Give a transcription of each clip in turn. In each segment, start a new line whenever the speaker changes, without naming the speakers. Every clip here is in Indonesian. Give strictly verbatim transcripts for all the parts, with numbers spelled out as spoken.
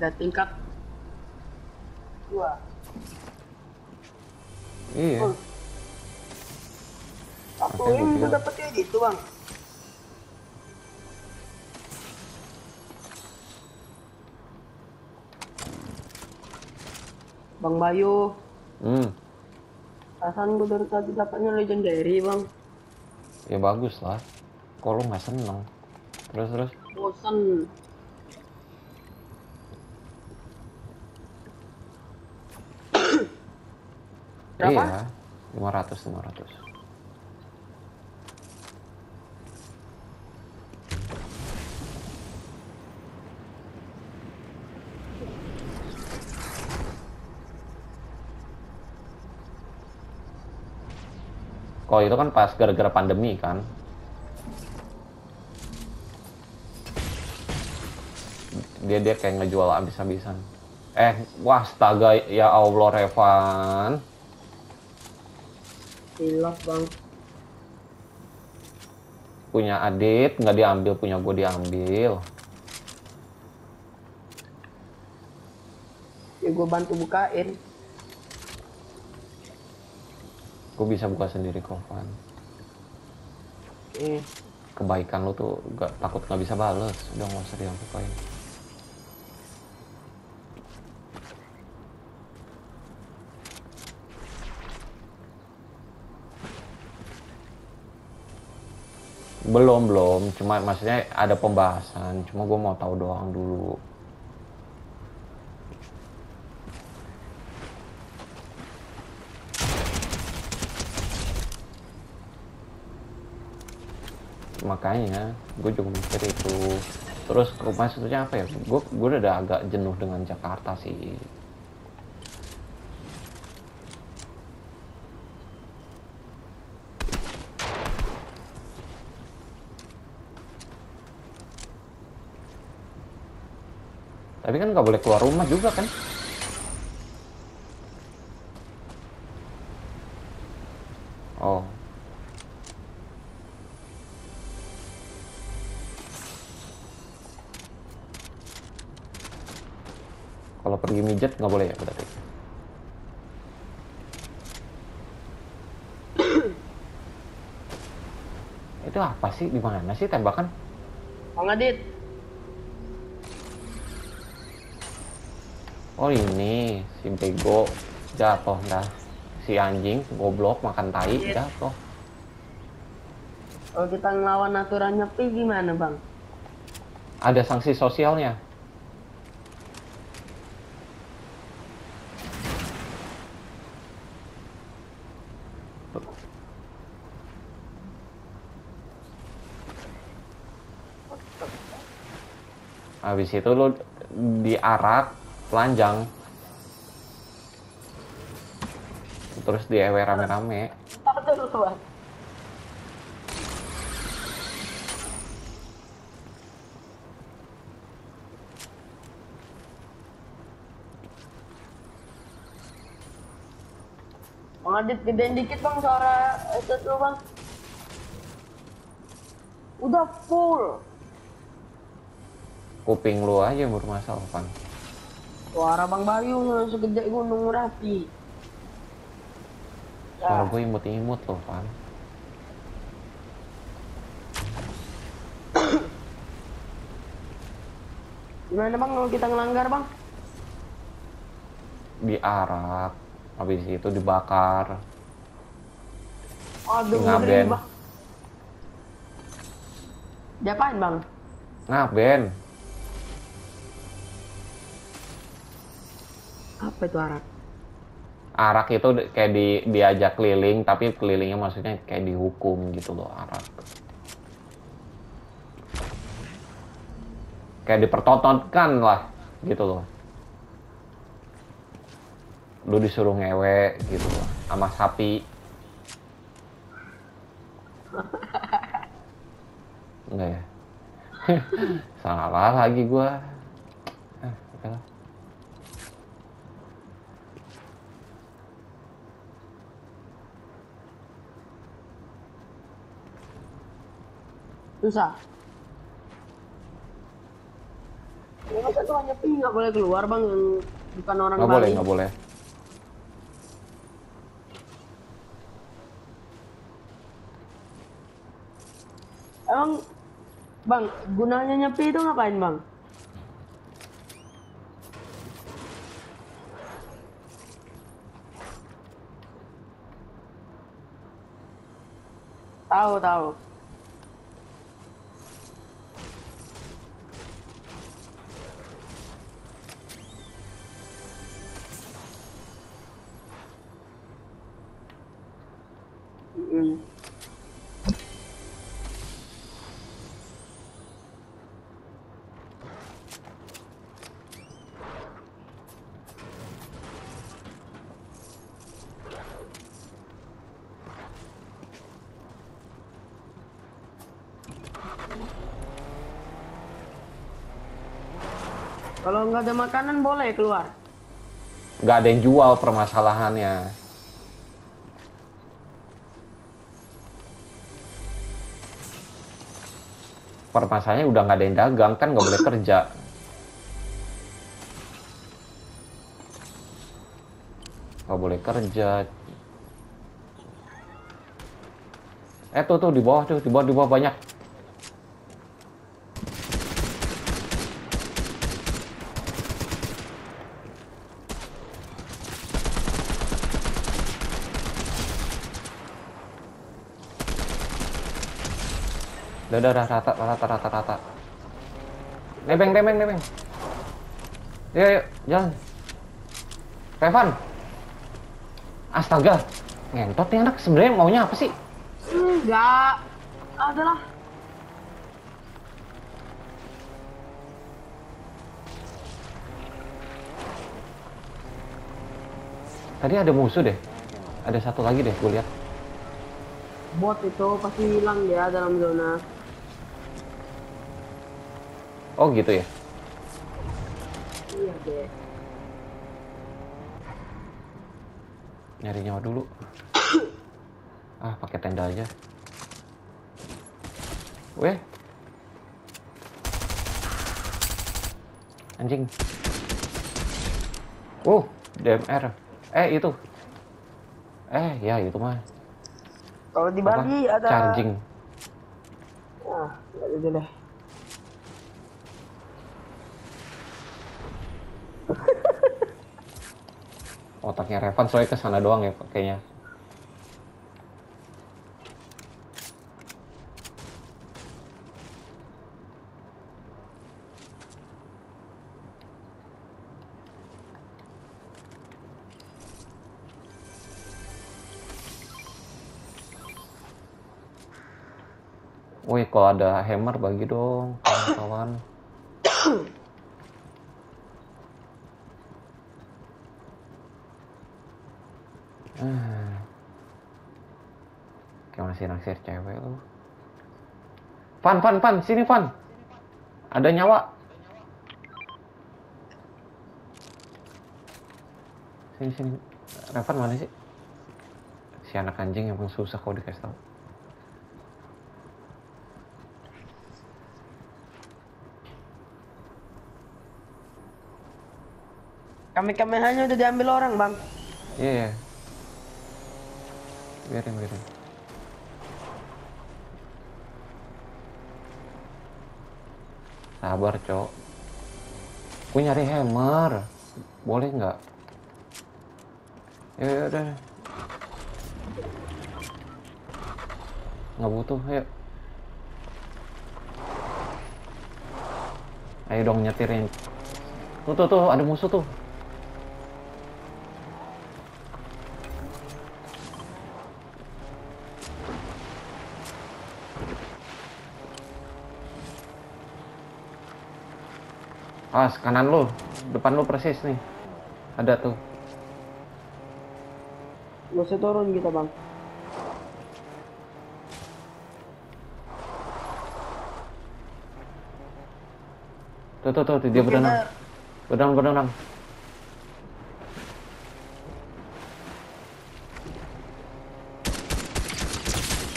Udah tingkat dua.
Iya.
Oh. Satu
Makanya
ini
gue
tuh
bilang.
dapet kayak gitu bang. Bang Bayu,
Hmm.
perasaan gue dari tadi dapatnya legendary bang.
Ya bagus lah. Kok lu nggak seneng? Terus terus.
Bosan. Berapa?
Iya. lima ratus lima ratus. Kalau itu kan pas gara-gara pandemi kan. Dia dia kayak ngejual abis-abisan. Eh, wah astaga ya Allah Revan.
Hilaf bang.
Punya Adit nggak diambil, punya gue diambil.
Ya gue bantu bukain.
Gue bisa buka sendiri kok, Van.
Eh,
Kebaikan lu tuh gak, takut nggak bisa bales. Udah nggak usah diambil. Belum, belum. Cuma maksudnya ada pembahasan. Cuma gue mau tahu doang dulu. Makanya gue juga mikir itu. Terus maksudnya apa ya? Gue gue udah agak jenuh dengan Jakarta sih. Tapi kan nggak boleh keluar rumah juga kan? Oh. Kalau pergi mijet nggak boleh ya berarti? Itu apa sih? Di mana sih tembakan?
Bang Adit.
Oh ini si bego jatuh dah. Si anjing goblok makan tai
Adit.
jatuh.
Kalau kita ngelawan aturan nyepi gimana bang?
Ada sanksi sosialnya. Habis itu lu diarak telanjang. Terus diewe rame-rame.
Satu dulu bang. Bang Adit gedein dikit bang suara itu tuh bang. Udah full.
Kuping lu aja yang bermasalah, Van.
Suara Bang Bayu segede gunung Merapi.
Suara
Ya.
gue imut-imut loh, Van.
Gimana bang kalau kita ngelanggar bang?
Diarak. Habis itu dibakar.
Aduh
Ngaben.
ngeri bang. Diapain bang?
Ngaben.
Apa itu arak?
Arak itu kayak di, diajak keliling, tapi kelilingnya maksudnya kayak dihukum gitu loh, arak. Kayak dipertontonkan lah, gitu loh. Lu disuruh ngewe gitu loh, sama sapi. Enggak ya? Salah lagi gua. Eh, oke lah.
Susah. masa tuh hanya ping nggak boleh keluar bang yang bukan orang
Nggak boleh,
Bali.
nggak boleh.
Emang bang gunanya nyepi itu ngapain bang? Tahu tahu. Mm. Kalau nggak ada makanan boleh keluar.
Nggak ada yang jual permasalahannya. Permasalahannya udah nggak ada yang dagang, kan nggak boleh kerja. Nggak boleh kerja. Eh tuh tuh di bawah tuh, di bawah di bawah banyak. Udah, udah, udah, rata, rata, rata, rata. Nebeng, nebeng, nebeng. Yuk, yuk, jalan. Revan. Astaga. Ngentot nih anak, sebenarnya maunya apa sih?
Enggak. Adalah.
Tadi ada musuh deh. Ada satu lagi deh, gue lihat.
Bot itu pasti hilang dia dalam zona.
Oh gitu ya.
Iya deh.
Nyari nyawa dulu. Ah, pakai tenda aja. Weh. Anjing. Uh, D M R. Eh, itu. Eh, ya itu mah.
Kalau di
Apa?
Bali ada
Charging.
Wah, nggak ada deh.
Otaknya Revan soalnya ke sana doang ya kayaknya. Wih, kalau ada hammer bagi dong, kawan-kawan. Ah. Kayak masih naksir cewek lu. Van, Van, Van, sini Van. Ada nyawa. Sini, sini. Revan mana sih? Si anak anjing yang susah kalau dikasih tahu.
Kami-kami hanya udah diambil orang bang.
Iya, yeah, yeah. Biarin, biarin. Sabar, Cok. Gue nyari hammer. Boleh nggak? Ya, ya udah. Nggak butuh, ayo. Ayo dong nyetirin. Tuh, tuh, tuh, ada musuh tuh. Awas, kanan lu. Depan lu persis nih. Ada tuh.
Nggak usah turun kita bang.
Tuh, tuh, tuh, dia berenang. Berenang, berenang.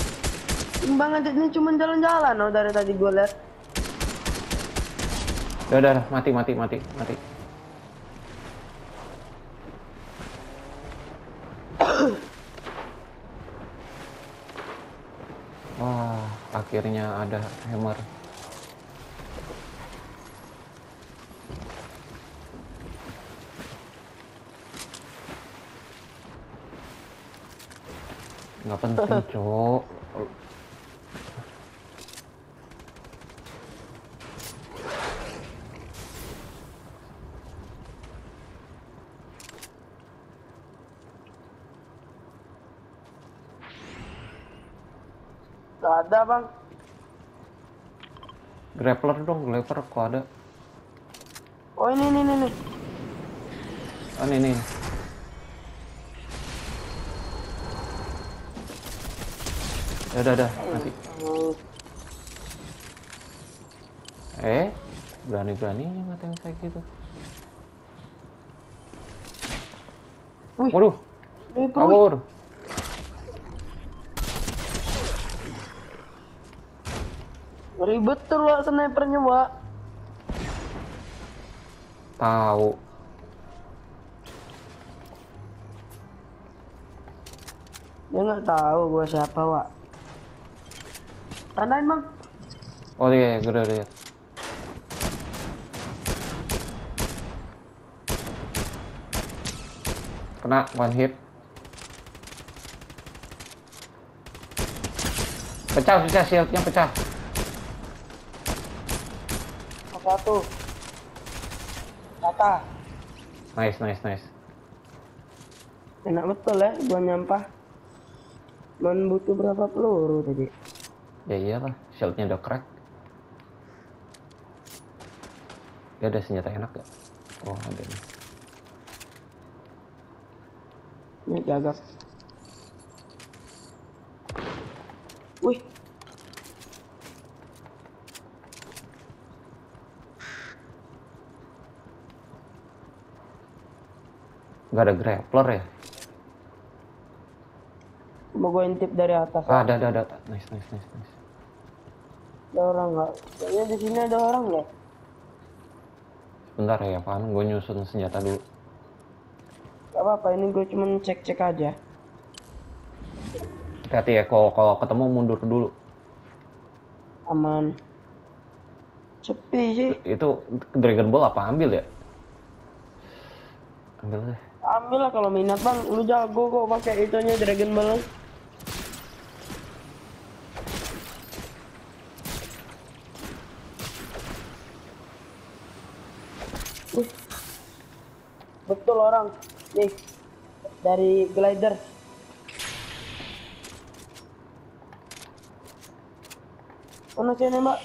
Bang
aja ini cuma jalan-jalan oh dari tadi gue lihat.
Udah, udah, udah. Mati, mati, mati, mati. Wah, akhirnya ada hammer. Nggak penting, cok.
Gak ada bang.
Grappler dong, grappler kok ada.
Oh ini ini ini.
Oh, ini nih. Ya udah, udah, mati. Eh, berani-beraninya ngatain saya gitu.
Wih.
Waduh,
Wih, wih.
kabur.
Ribet tuh Wak snipernya Wak.
Tahu.
Dia nggak tahu gua siapa Wak. Tandain bang.
Oh iya, gue udah lihat. Kena one hit. Pecah, pecah, shieldnya pecah.
Satu. Kata.
Nice, nice, nice.
Enak betul ya gua nyampah. Man butuh berapa peluru tadi?
Ya iyalah, shieldnya udah crack. Dia ada senjata enak gak? Oh, ada nih.
Ini gagap. Wih.
Gak ada grappler ya?
Mau gue intip dari atas.
Ah, ada, ada, ada. Nice, nice, nice, nice.
Ada orang nggak? Kayaknya di sini ada orang nggak?
Bentar ya, Pan. Gue nyusun senjata dulu.
Gak apa-apa, ini gue cuma cek-cek aja.
Hati-hati ya, kalau kalau ketemu mundur dulu.
Aman. Sepi sih.
Itu Dragon Ball apa ambil ya? Ambil deh.
Ambil lah kalau minat bang. Lu jago kok pakai itunya Dragon Ball. Wih. Betul orang. Nih. Dari glider. Mana sini mbak?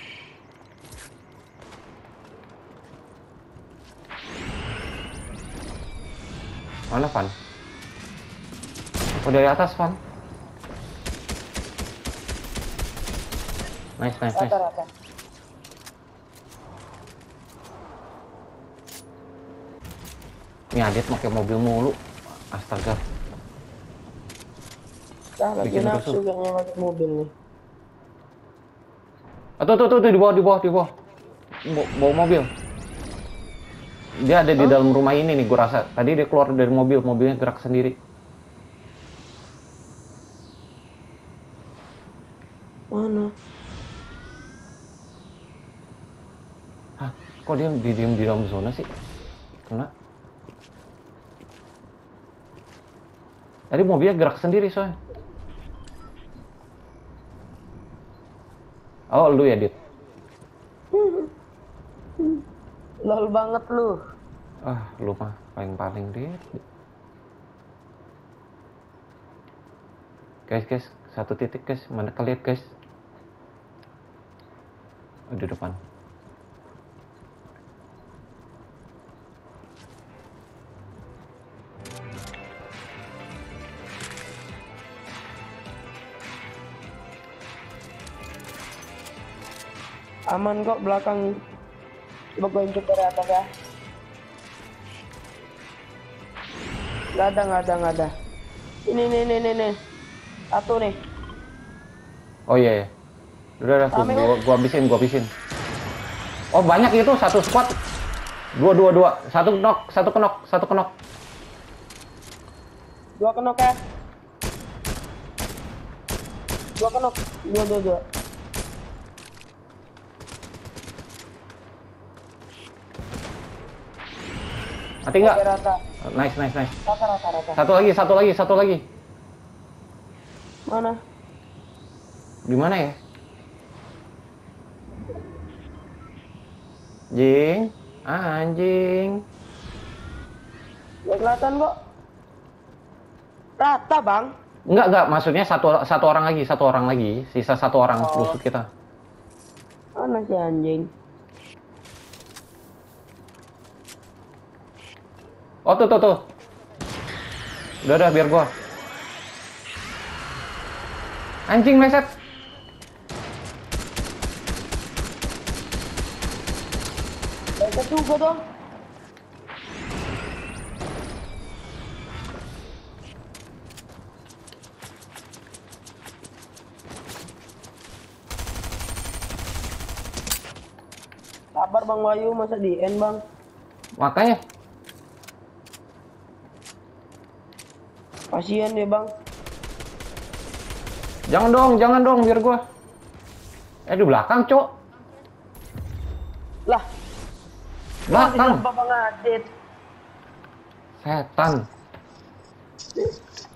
Mana, Van? Oh, dari atas, Van. Nice, nice, nice.
Rata-rata.
Ini Adit pakai mobil mulu. Astaga.
Dah lagi
Bikin
nafsu
rusuh.
kayaknya pakai mobil nih.
Ah, tuh, tuh, tuh, tuh, di bawah, di bawah, di bawah. Bawa, bawa mobil. Dia ada di
Hah?
dalam rumah ini nih, gue rasa. Tadi dia keluar dari mobil, mobilnya gerak sendiri.
Mana?
Hah, kok dia di diem di dalam zona sih? Kena. Tadi mobilnya gerak sendiri soalnya. Oh, lu ya, Dit?
Lol banget lu.
Ah, lu mah paling-paling, Dit. Guys, guys, satu titik, guys. Mana kalian, guys? Oh, di depan.
Aman kok belakang. Coba gue intip dari atas ya. Gak ada, gak ada, gak ada. Ini, nih, nih, nih, nih. Satu nih.
Oh iya, ya. Udah, udah, gua,
Rame,
gua, gua habisin, gua habisin. Oh banyak itu satu squad. Dua dua dua. Satu knock, satu knock, satu knock.
Dua kenok ya. Dua kenok. Dua dua dua.
Mati nggak?
Oke, rata.
Nice nice nice.
Rata rata rata.
Satu lagi, satu lagi, satu lagi.
Mana?
Di mana ya? Jing, anjing.
Gak kelihatan kok. Rata bang.
Enggak enggak, maksudnya satu satu orang lagi, satu orang lagi, sisa satu orang
Oh.
musuh kita.
Mana si anjing?
Oh tuh tuh tuh. Udah udah biar gua. Anjing meset.
Baca juga dong. Sabar Bang Wayu, masa di end Bang?
Makanya.
Kasian deh Bang.
Jangan dong, jangan dong biar gua. Eh di belakang, Cok.
Lah,
Belakang.
Bapak ngadit.
Setan.